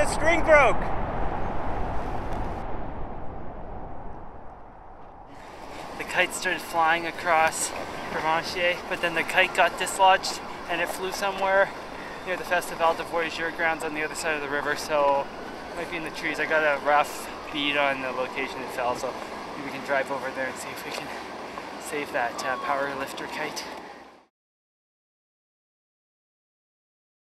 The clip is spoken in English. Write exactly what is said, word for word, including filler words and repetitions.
string broke! The kite started flying across Vermontier, but then the kite got dislodged and it flew somewhere near the Festival de Voyageurs grounds on the other side of the river, so it might be in the trees. I got a rough bead on the location it fell, so maybe we can drive over there and see if we can save that uh, power lifter